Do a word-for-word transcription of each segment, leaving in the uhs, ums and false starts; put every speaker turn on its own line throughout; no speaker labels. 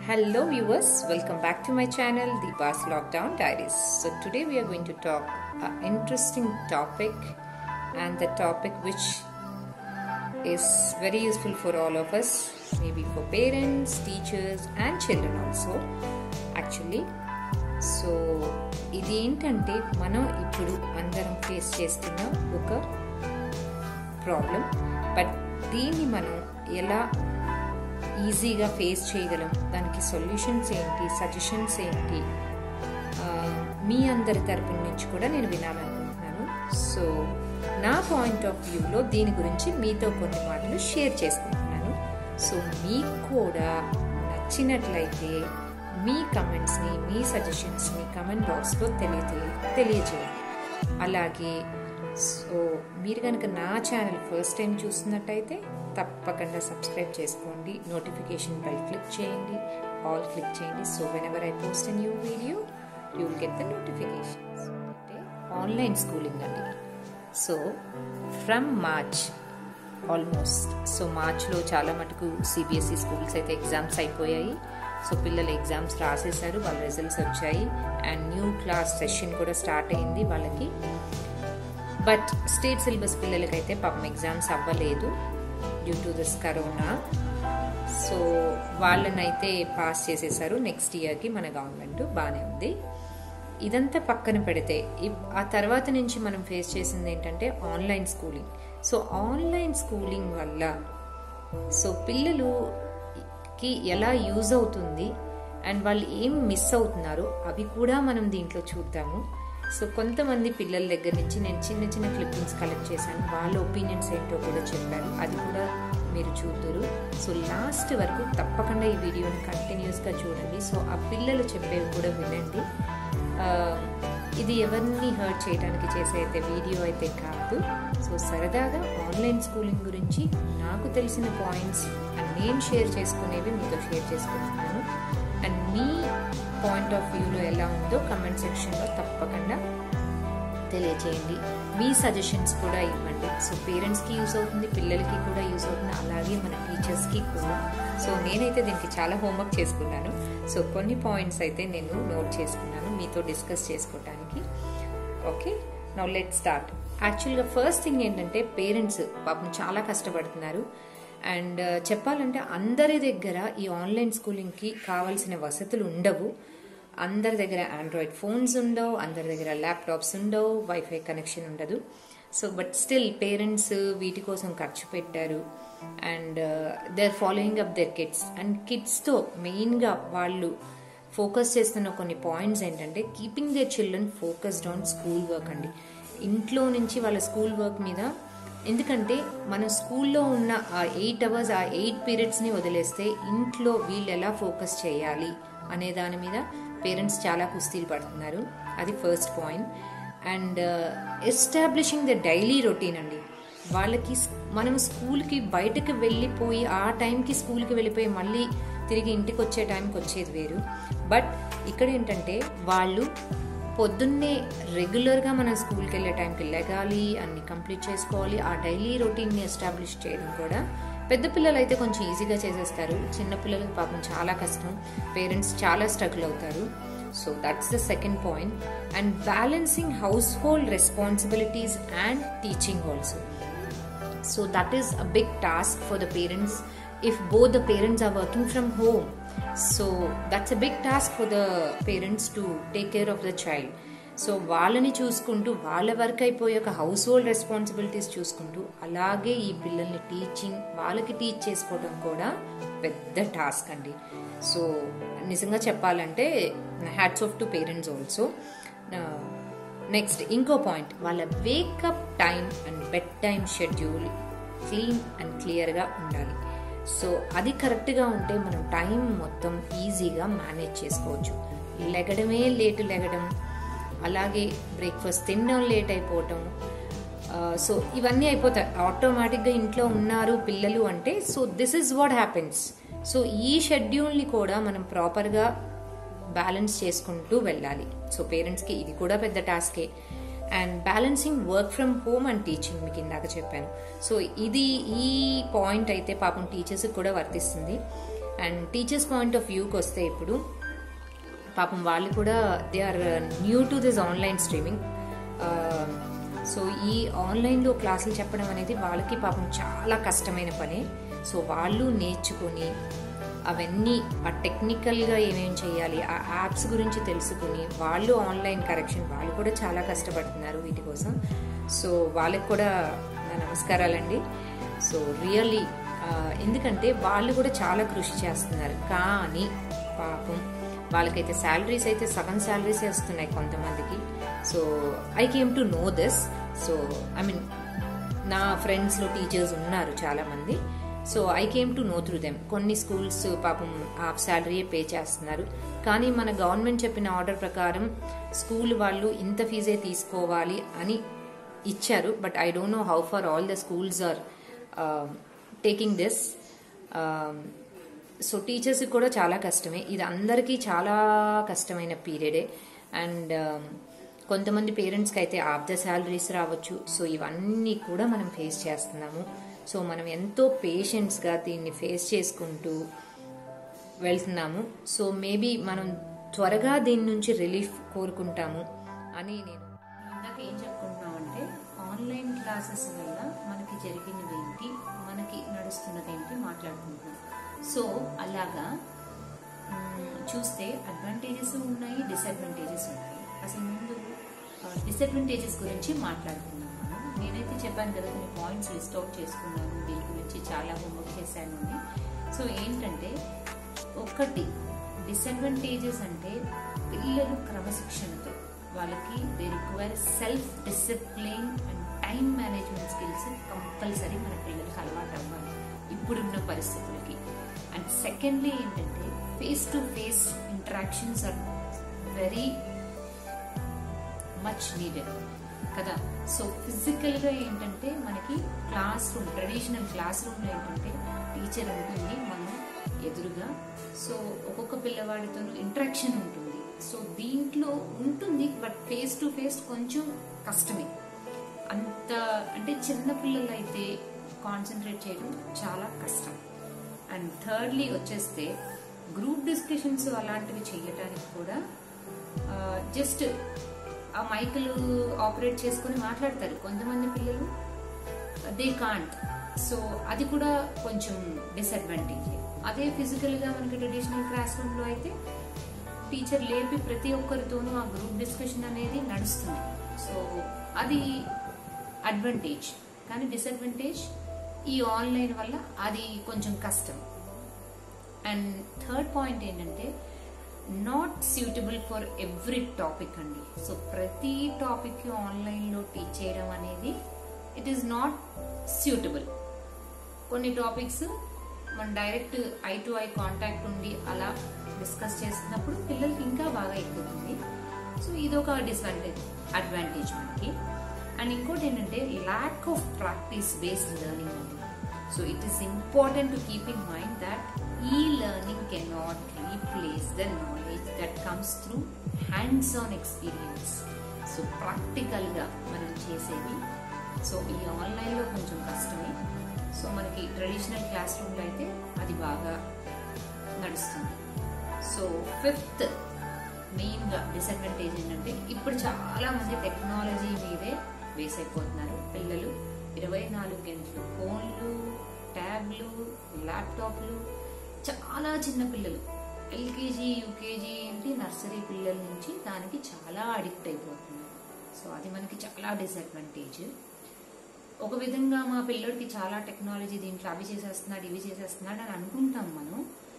Hello viewers, welcome back to my channel Deepa's Lockdown Diaries. So today we are going to talk an interesting topic, and the topic which is very useful for all of us, maybe for parents, teachers and children also actually. So ఇది ఏంటంటే మనం ఇప్పుడు అందరం face చేస్తున్న ఒక problem, but దీన్ని మనం ఎలా ఈజీగా ఫేస్ చేయగలం, దానికి సొల్యూషన్స్ ఏంటి, సజెషన్స్ ఏంటి, మీ అందరి తరపు నుంచి కూడా నేను వినాలనుకుంటున్నాను. సో నా పాయింట్ ఆఫ్ వ్యూలో దీని గురించి మీతో కొన్ని మాటలు షేర్ చేసుకుంటున్నాను. సో మీకు కూడా నచ్చినట్లయితే మీ కమెంట్స్ని, మీ సజెషన్స్ని కమెంట్ బాక్స్లో తెలియ తెలియజేయండి. అలాగే సో మీరు కనుక నా ఛానల్ ఫస్ట్ టైం చూస్తున్నట్టయితే తప్పకుండా సబ్స్క్రైబ్ చేసుకోండి, నోటిఫికేషన్ బెల్ క్లిక్ చేయండి, ఆల్ క్లిక్ చేయండి. So whenever I post a new video you will get the notifications. అంటే ఆన్లైన్ స్కూలింగ్ అండి. So from March almost so మార్చ్లో చాలా మటుకు సిబిఎస్ఈ స్కూల్స్ అయితే ఎగ్జామ్స్ అయిపోయాయి. సో పిల్లలు ఎగ్జామ్స్ రాసేసారు, వాళ్ళ రిజల్ట్స్ వచ్చాయి, అండ్ న్యూ క్లాస్ సెషన్ కూడా స్టార్ట్ అయింది వాళ్ళకి. బట్ స్టేట్ సిలబస్ పిల్లలకైతే పాపం ఎగ్జామ్స్ అవ్వలేదు due to this corona. So వాళ్ళనైతే పాస్ చేసేసారు నెక్స్ట్ ఇయర్కి మన గవర్నమెంట్, బాగానే ఉంది. ఇదంతా పక్కన పెడితే ఆ తర్వాత నుంచి మనం ఫేస్ చేసింది ఏంటంటే online schooling. So online schooling వల్ల సో పిల్లలుకి ఎలా యూజ్ అవుతుంది అండ్ వాళ్ళు ఏం మిస్ అవుతున్నారు అవి కూడా మనం దీంట్లో చూద్దాము. సో కొంతమంది పిల్లల దగ్గర నుంచి నేను చిన్న చిన్న క్లిప్పింగ్స్ కలెక్ట్ చేశాను, వాళ్ళ ఒపీనియన్స్ ఏంటో కూడా చెప్పాను, అది కూడా మీరు చూద్దరు. సో లాస్ట్ వరకు తప్పకుండా ఈ వీడియోని కంటిన్యూస్గా చూడండి. సో ఆ పిల్లలు చెప్పేవి కూడా వినండి. ఇది ఎవరిని హర్ట్ చేయడానికి చేసే అయితే వీడియో అయితే కాదు. సో సరదాగా ఆన్లైన్ స్కూలింగ్ గురించి నాకు తెలిసిన పాయింట్స్ అండ్ నేను షేర్ చేసుకునేవి మీతో షేర్ చేసుకుంటున్నాను. అండ్ మీ పాయింట్ ఆఫ్ వ్యూలో ఎలా ఉందో కమెంట్ సెక్షన్లో తప్పకుండా తెలియచేయండి. మీ సజెషన్స్ కూడా ఇవ్వండి. సో పేరెంట్స్కి యూజ్ అవుతుంది, పిల్లలకి కూడా యూజ్ అవుతుంది, అలాగే మన టీచర్స్కి కూడా. సో నేనైతే దీనికి చాలా హోంవర్క్ చేసుకున్నాను. సో కొన్ని పాయింట్స్ అయితే నేను నోట్ చేసుకున్నాను మీతో డిస్కస్ చేసుకోవడానికి. Okay, now let start. యాక్చువల్గా ఫస్ట్ థింగ్ ఏంటంటే పేరెంట్స్ పాపం చాలా కష్టపడుతున్నారు. అండ్ చెప్పాలంటే అందరి దగ్గర ఈ ఆన్లైన్ స్కూలింగ్కి కావాల్సిన వసతులు ఉండవు. అందరి దగ్గర ఆండ్రాయిడ్ ఫోన్స్ ఉండవు, అందరి దగ్గర ల్యాప్టాప్స్ ఉండవు, వైఫై కనెక్షన్ ఉండదు. సో బట్ స్టిల్ పేరెంట్స్ వీటి కోసం ఖర్చు పెట్టారు and they are following up their kids. And కిడ్స్తో మెయిన్గా వాళ్ళు ఫోకస్ చేస్తున్న కొన్ని పాయింట్స్ ఏంటంటే keeping their children focused on school work అండి. ఇంట్లో నుంచి వాళ్ళ స్కూల్ వర్క్ మీద, ఎందుకంటే మన స్కూల్లో ఉన్న ఆ ఎయిట్ అవర్స్ ఆ ఎయిట్ పీరియడ్స్ని వదిలేస్తే ఇంట్లో వీళ్ళు ఎలా ఫోకస్ చేయాలి అనే దాని మీద పేరెంట్స్ చాలా కుస్తీలు పడుతున్నారు. అది first point. And establishing the daily routine అండి. వాళ్ళకి మనం స్కూల్కి బయటకు వెళ్ళిపోయి ఆ టైంకి స్కూల్కి వెళ్ళిపోయి మళ్ళీ తిరిగి ఇంటికి వచ్చే టైంకి వచ్చేది వేరు. బట్ ఇక్కడ ఏంటంటే వాళ్ళు పొద్దున్నే రెగ్యులర్గా మనం స్కూల్కి వెళ్ళే టైంకి లెగాలి, అన్ని కంప్లీట్ చేసుకోవాలి. ఆ డైలీ రొటీన్ని ఎస్టాబ్లిష్ చేయడం కూడా పెద్ద పిల్లలు అయితే కొంచెం ఈజీగా చేసేస్తారు, చిన్నపిల్లలకు పాపం చాలా కష్టం, పేరెంట్స్ చాలా స్ట్రగుల్ అవుతారు. So that's the second point. And balancing household responsibilities and teaching also. So that is a big task for the parents if both the parents are working from home. So that's a big task for the parents to take care of the child. So వాళ్ళని చూసుకుంటూ వాళ్ళ work అయిపోయాక house hold responsibilities చూసుకుంటూ అలాగే ఈ పిల్లల్ని teaching వాళ్ళకి teach చేసుకోవడం కూడా పెద్ద టాస్క్ అండి. సో నిజంగా చెప్పాలంటే hats off to parents also. Next ఇంకో పాయింట్, వాళ్ళ wake up time and bed time schedule clean and క్లియర్గా ఉండాలి. సో అది కరెక్ట్గా ఉంటే మనం టైం మొత్తం ఈజీగా మేనేజ్ చేసుకోవచ్చు. లెగడమే లేటు లెగడం, అలాగే బ్రేక్ఫాస్ట్ తినడం లేట్ అయిపోవటం, సో ఇవన్నీ అయిపోతాయి ఆటోమేటిక్గా. ఇంట్లో ఉన్నారు పిల్లలు అంటే so this is what happens. So ఈ షెడ్యూల్ని కూడా మనం ప్రాపర్గా బ్యాలెన్స్ చేసుకుంటూ వెళ్ళాలి. సో పేరెంట్స్కి ఇది కూడా పెద్ద టాస్కే. And balancing work from home and teaching మీకు ఇందాక చెప్పాను. సో ఇది ఈ పాయింట్ అయితే పాపం టీచర్స్కి కూడా వర్తిస్తుంది. అండ్ టీచర్స్ పాయింట్ ఆఫ్ వ్యూకి వస్తే ఇప్పుడు పాపం వాళ్ళు కూడా they are new to this online streaming. So ఈ ఆన్లైన్లో క్లాసులు చెప్పడం అనేది వాళ్ళకి పాపం చాలా కష్టమైన పని. సో వాళ్ళు నేర్చుకుని అవన్నీ ఆ టెక్నికల్గా ఏమేమి చేయాలి, ఆ యాప్స్ గురించి తెలుసుకుని వాళ్ళు ఆన్లైన్ కరెక్షన్ వాళ్ళు కూడా చాలా కష్టపడుతున్నారు వీటి కోసం. సో వాళ్ళకి కూడా నా నమస్కారాలండి. సో రియల్లీ ఎందుకంటే వాళ్ళు కూడా చాలా కృషి చేస్తున్నారు. కానీ పాపం వాళ్ళకైతే శాలరీస్ అయితే సగం శాలరీసే వస్తున్నాయి కొంతమందికి. So I came to know this. So I mean నా ఫ్రెండ్స్లో టీచర్స్ ఉన్నారు చాలామంది. So I came to know through them. కొన్ని స్కూల్స్ పాపం హాఫ్ శాలరీయే పే చేస్తున్నారు. కానీ మన గవర్నమెంట్ చెప్పిన ఆర్డర్ ప్రకారం స్కూల్ వాళ్ళు ఇంత ఫీజే తీసుకోవాలి అని ఇచ్చారు. But I don't know how far all the schools are taking this. So టీచర్స్కి కూడా చాలా కష్టమే. ఇది అందరికీ చాలా కష్టమైన పీరియడే. అండ్ కొంతమంది పేరెంట్స్కి అయితే హాఫ్ ద శాలరీస్ రావచ్చు. సో ఇవన్నీ కూడా మనం ఫేస్ చేస్తున్నాము. సో మనం ఎంతో పేషెన్స్గా దీన్ని ఫేస్ చేసుకుంటూ వెళ్తున్నాము. సో మేబీ మనం త్వరగా దీని నుంచి రిలీఫ్ కోరుకుంటాము అని నేను ఇందాక ఏం చెప్పుకుంటున్నామంటే ఆన్లైన్ క్లాసెస్ వల్ల మనకి జరిగినవి ఏంటి, మనకి నడుస్తున్నది ఏంటి మాట్లాడుకుంటున్నాం. సో అలాగా చూస్తే అడ్వాంటేజెస్ ఉన్నాయి, డిసడ్వాంటేజెస్ ఉన్నాయి. అసలు ముందు డిసడ్వాంటేజెస్ గురించి మాట్లాడుకున్నాను. నేనైతే చెప్పాను కదా కొన్ని పాయింట్స్ లిస్ట్ అవుట్ చేసుకున్నాను, దీని గురించి చాలా హోంవర్క్ చేశాను అని. సో ఏంటంటే ఒకటి డిసడ్వాంటేజెస్ అంటే పిల్లలు క్రమశిక్షణతో వాళ్ళకి they require self discipline and time management skills compulsory మన పిల్లలకి అలవాటు అవ్వాలి ఇప్పుడున్న పరిస్థితులకి. అండ్ సెకండ్లీ ఏంటంటే face to face interactions are very much needed కదా. సో ఫిజికల్గా ఏంటంటే మనకి క్లాస్ రూమ్ ట్రెడిషనల్ క్లాస్ రూమ్లో ఏంటంటే టీచర్ ఉంటుంది మనం ఎదురుగా. సో ఒక్కొక్క పిల్లవాడితో ఇంటరాక్షన్ ఉంటుంది. సో దీంట్లో ఉంటుంది బట్ ఫేస్ టు ఫేస్ కొంచెం కష్టమే. అంత అంటే చిన్న పిల్లలు అయితే కాన్సన్ట్రేట్ చేయడం చాలా కష్టం. అండ్ థర్డ్లీ వచ్చేస్తే గ్రూప్ డిస్కషన్స్ అలాంటివి చేయటానికి కూడా జస్ట్ ఆ మైకులు ఆపరేట్ చేసుకుని మాట్లాడతారు కొంతమంది పిల్లలు, దే కాంట్. సో అది కూడా కొంచెం డిసడ్వాంటేజ్. అదే ఫిజికల్గా మనకి ట్రెడిషనల్ క్లాస్ రూమ్లో అయితే టీచర్ లేపి ప్రతి ఒక్కరితోనూ ఆ గ్రూప్ డిస్కషన్ అనేది నడుస్తుంది. సో అది అడ్వాంటేజ్. కానీ డిసడ్వాంటేజ్ ఈ ఆన్లైన్ వల్ల అది కొంచెం కష్టం. అండ్ థర్డ్ పాయింట్ ఏంటంటే not suitable for every topic అండి. సో ప్రతి టాపిక్ ఆన్లైన్లో టీచ్ చేయడం అనేది ఇట్ ఈస్ నాట్ సూటబుల్. కొన్ని టాపిక్స్ మనం direct eye to eye contact ఉండి అలా డిస్కస్ చేస్తున్నప్పుడు పిల్లలకి ఇంకా బాగా ఎక్కుతుంది. సో ఇది ఒక డిసడ్వాంటేజ్ అడ్వాంటేజ్ మనకి. అండ్ ఇంకోటి ఏంటంటే lack of practice based learning అండి. So it is important to keep in mind that e-learning cannot replace the knowledge that comes through hands-on experience. So ప్రాక్టికల్గా మనం చేసేది. సో ఈ ఆన్లైన్లో కొంచెం కష్టమే. సో మనకి ట్రెడిషనల్ క్లాస్ రూమ్లో అయితే అది బాగా నడుస్తుంది. సో ఫిఫ్త్ మెయిన్గా డిసడ్వాంటేజ్ ఏంటంటే ఇప్పుడు చాలా మంది టెక్నాలజీ మీదే బేస్ అయిపోతున్నారు పిల్లలు. ఇరవై నాలుగు గంటలు ఫోన్లు, ట్యాబ్లు, ల్యాప్టాప్లు. చాలా చిన్న పిల్లలు ఎల్కేజీ యూకేజీ ఏంటి నర్సరీ పిల్లల నుంచి దానికి చాలా అడిక్ట్ అయిపోతున్నారు. సో అది మనకి చాలా డిసడ్వాంటేజ్. ఒక విధంగా మా పిల్లడికి చాలా టెక్నాలజీ దీంట్లో అవి చేసేస్తున్నాడు ఇవి చేసేస్తున్నాడు అని అనుకుంటాం మనం.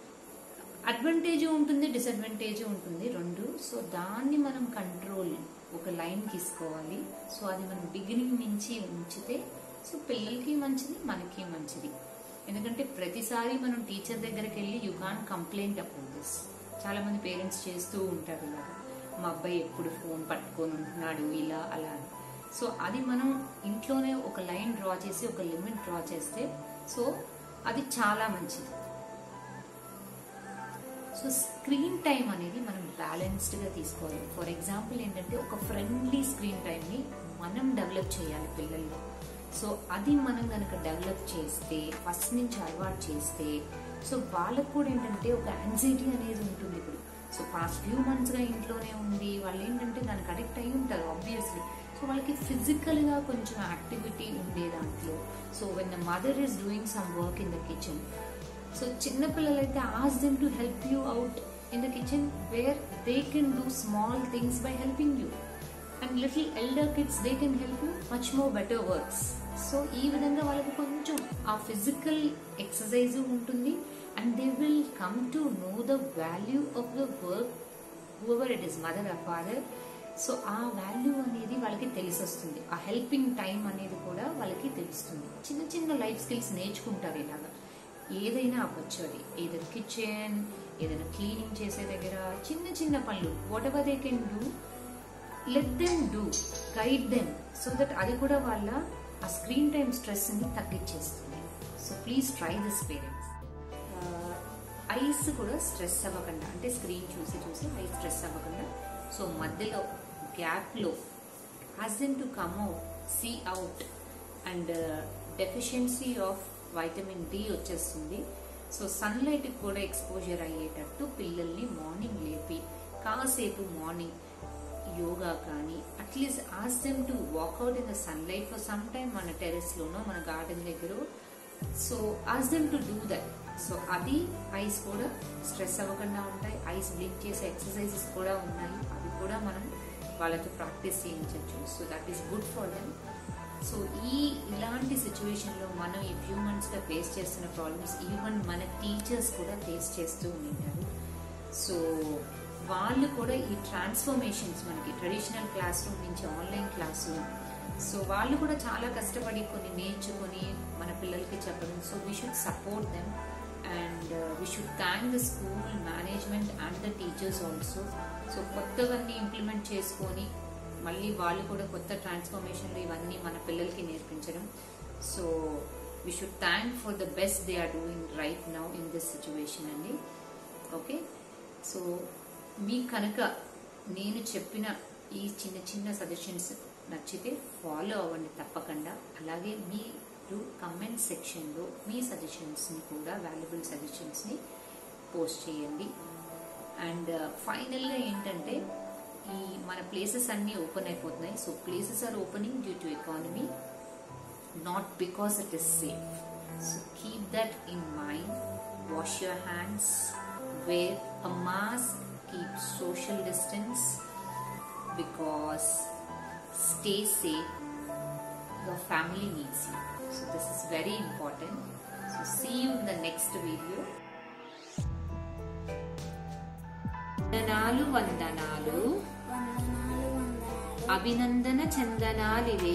అడ్వాంటేజ్ ఉంటుంది, డిసడ్వాంటేజ్ ఉంటుంది రెండు. సో దాన్ని మనం కంట్రోల్ ఒక లైన్ తీసుకోవాలి. సో అది మనం బిగినింగ్ నుంచి ఉంచితే సో పిల్లలకి మంచిది, మనకి మంచిది. ఎందుకంటే ప్రతిసారి మనం టీచర్ దగ్గరికి వెళ్ళి you can complaint about this. చాలా మంది పేరెంట్స్ చేస్తూ ఉంటారు ఇలా, మా అబ్బాయి ఎప్పుడు ఫోన్ పట్టుకొని ఉంటున్నాడు ఇలా అలా. సో అది మనం ఇంట్లోనే ఒక లైన్ డ్రా చేసి ఒక లిమిట్ డ్రా చేస్తే సో అది చాలా మంచిది. సో స్క్రీన్ టైం అనేది మనం బ్యాలెన్స్డ్గా తీసుకోవాలి. ఫర్ ఎగ్జాంపుల్ ఏంటంటే ఒక ఫ్రెండ్లీ స్క్రీన్ టైంని మనం డెవలప్ చేయాలి పిల్లల్లో. సో అది మనం కనుక డెవలప్ చేస్తే, ఫస్ట్ నుంచి అలవాటు చేస్తే, సో వాళ్ళకు కూడా ఏంటంటే ఒక యాంగ్జైటీ అనేది ఉంటుంది. ఇప్పుడు సో పాస్ట్ ఫ్యూ మంత్స్గా ఇంట్లోనే ఉండి వాళ్ళు ఏంటంటే దానికి అడిక్ట్ అయి ఉంటారు ఆబ్వియస్లీ. సో వాళ్ళకి ఫిజికల్గా కొంచెం యాక్టివిటీ ఉండే దాంట్లో, so when the mother is doing some work in the kitchen, so చిన్నపిల్లలైతే ask them to help you out in the kitchen where they can do small things by helping you. And little elder kids they can help you much more better works. So ఈ విధంగా వాళ్ళకి కొంచెం ఆ physical exercise ఉంటుంది. And they will come to know the value of the work, whoever it is, mother or father. So ఆ value అనేది వాళ్ళకి తెలిసొస్తుంది. ఆ హెల్పింగ్ టైం అనేది కూడా వాళ్ళకి తెలుస్తుంది. చిన్న చిన్న లైఫ్ స్కిల్స్ నేర్చుకుంటారు ఇలాగా. ఏదైనా అవ్వచ్చు, అది ఏదైనా కిచెన్, ఏదైనా క్లీనింగ్ చేసే దగ్గర చిన్న చిన్న పనులు, whatever they can do, let them do, guide them, so that అది కూడా వాళ్ళ ఆ స్క్రీన్ టైం స్ట్రెస్ని తగ్గించేస్తుంది. So please try this parents. Eyes కూడా స్ట్రెస్ అవ్వకుండా, అంటే స్క్రీన్ చూసి చూసి ఐస్ స్ట్రెస్ అవ్వకుండా, సో మధ్యలో గ్యాప్లో ask them to come out, see out, and deficiency of vitamin D వచ్చేస్తుంది. సో సన్లైట్కి కూడా ఎక్స్పోజర్ అయ్యేటట్టు పిల్లల్ని మార్నింగ్ లేపి కాసేపు మార్నింగ్ యోగా కానీ, at least ask them to walk out in the sunlight for some time, మన టెరెస్లోనో మన గార్డెన్ దగ్గర. So ask them to do that. So అది ఐస్ కూడా స్ట్రెస్ అవ్వకుండా ఉంటాయి. ఐస్ బ్లింక్ చేసే ఎక్సర్సైజెస్ కూడా ఉన్నాయి, అవి కూడా మనం వాళ్ళతో ప్రాక్టీస్ చేయించవచ్చు. So that is good for them. So ఈ ఇలాంటి సిచ్యువేషన్లో మనం ఈ ఫ్యూ మంత్స్గా ఫేస్ చేస్తున్న ప్రాబ్లమ్స్ ఈవెన్ మన టీచర్స్ కూడా ఫేస్ చేస్తూ ఉంటారు. సో వాళ్ళు కూడా ఈ ట్రాన్స్ఫర్మేషన్స్, మనకి ట్రెడిషనల్ క్లాస్ రూమ్ నుంచి ఆన్లైన్ క్లాస్ రూమ్, సో వాళ్ళు కూడా చాలా కష్టపడి కొన్ని నేర్చుకొని మన పిల్లలకి చెప్పడం. So we should support them and we should thank the school management and the teachers also. So కొత్తవన్నీ implement చేసుకొని మళ్ళీ వాళ్ళు కూడా కొత్త ట్రాన్స్ఫర్మేషన్లు ఇవన్నీ మన పిల్లలకి నేర్పించడం. So we should thank for the best they are doing right now in this situation అండి. ఓకే, సో మీకు కనుక నేను చెప్పిన ఈ చిన్న చిన్న సజెషన్స్ నచ్చితే ఫాలో అవ్వండి తప్పకుండా. అలాగే మీరు కమెంట్ సెక్షన్లో మీ సజెషన్స్ని కూడా, వాల్యుబుల్ సజెషన్స్ని పోస్ట్ చేయండి. అండ్ ఫైనల్గా ఏంటంటే ఈ మన ప్లేసెస్ అన్నీ ఓపెన్ అయిపోతున్నాయి. So places are opening due to economy, not because it is safe. So keep that in mind. Wash your hands, wear a mask, keep social distance, because stay safe, your family needs you. So this is very important. So see you in the next video. వందనాలు వందనాలు అభినందన చందనాలివే.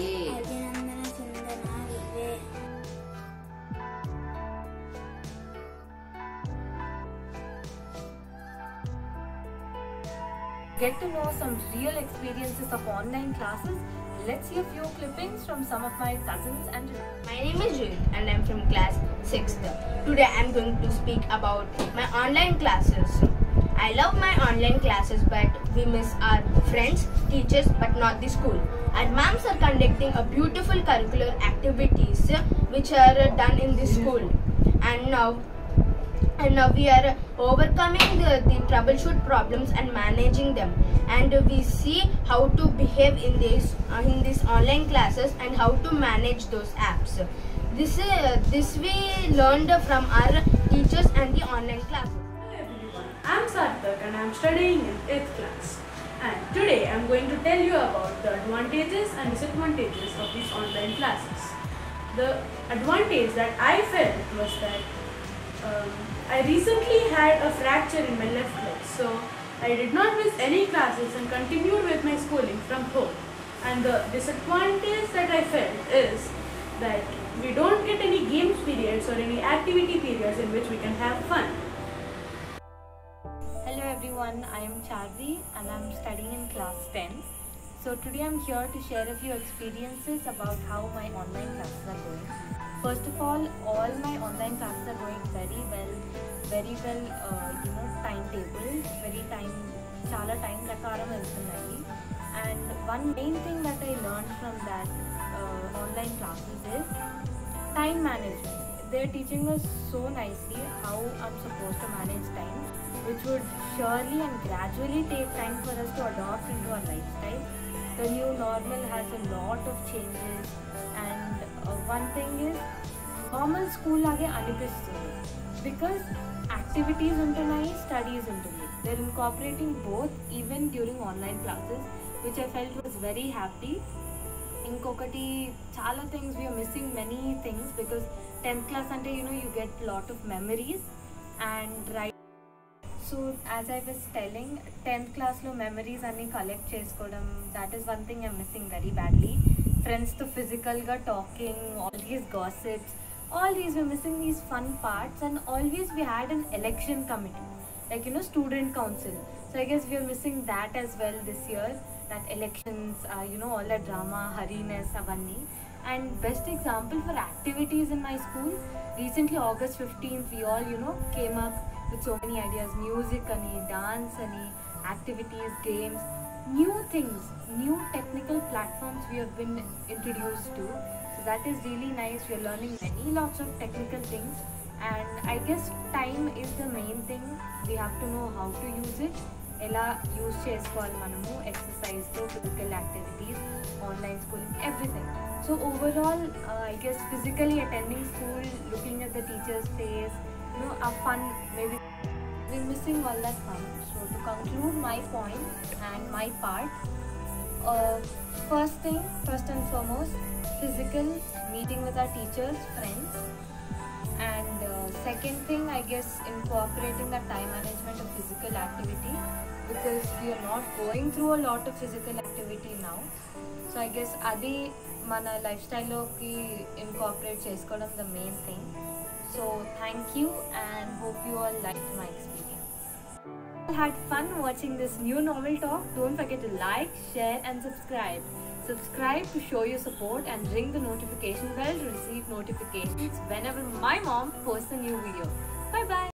Get to know some real experiences of online classes. Let's see a few clippings from some of my cousins and
My name is Judith and I'm from class sixth. Today I'm going to speak about my online classes. I love my online classes, but we miss our friends, teachers, but not the school. Our moms are conducting a beautiful curricular activities which are done in the school, and now and now we are overcoming the, the troubleshoot problems and managing them, and we see how to behave in this uh, in these online classes and how to manage those apps. This uh, this we learned from our teachers and the online classes.
Hello everyone, I'm Sarthak and I'm studying in eighth class, and today I'm going to tell you about the advantages and disadvantages of these online classes. The advantage that I felt was that um, I recently had a fracture in my left leg, so I did not miss any classes and continued with my schooling from home. And the disadvantage that I felt is that we don't get any games periods or any activity periods in which we can have fun.
Hello everyone, I am Charvi and I am studying in class ten. So today I am here to share a few experiences about how my online classes are going. First of all, all my online classes are going very well, very well, uh, you know, timetable, very time, chala time prakaram veltunnayi. And one main thing that I learned from that uh, online classes is time management. They're teaching us so nicely how I'm supposed to manage time, which would surely and gradually take time for us to adopt into our lifestyle. The new normal has a lot of changes, and uh, one thing is normal school lage anipistundi because activities untunayi, studies untundi. They're incorporating both even during online classes, which I felt was very happy. Inkokati chala things we are missing many things because tenth class ante you know you get lot of memories and right. So as I was telling, tenth class lo memories anni collect chesukodam, that is one thing I'm missing very badly. Friends to physical ga talking, all these gossips, all these we're missing these fun parts. And always we had an election committee, like you know student council. So I guess we are missing that as well this year, that elections, uh, you know all the drama, hurriness, avanni. And best example for activities in my school, recently August fifteenth we all you know came up with so many ideas, music ani, dance ani, activities, games, new things, new technical platforms we have been introduced to. So that is really nice. We are learning many lots of technical things, and I guess time is the main thing. We have to know how to use it. Ela use chesukovali manamu, exercise to physical activities, online schooling, everything. So overall, uh, I guess physically attending school, looking at the teacher's face, you know, a fun, maybe we're missing all that fun. So to conclude my point and my part, uh, first thing, first and foremost, physical meeting with our teachers, friends. And uh, second thing, I guess incorporating the time management of physical activity, because we are not going through a lot of physical activity now. So I guess adi mana lifestyle loki incorporate chesukodam the main thing. So thank you and hope you all liked my experience. I had fun watching this new normal talk. Don't forget to like, share and subscribe. Subscribe to show your support and ring the notification bell to receive notifications whenever my mom posts a new video. Bye bye.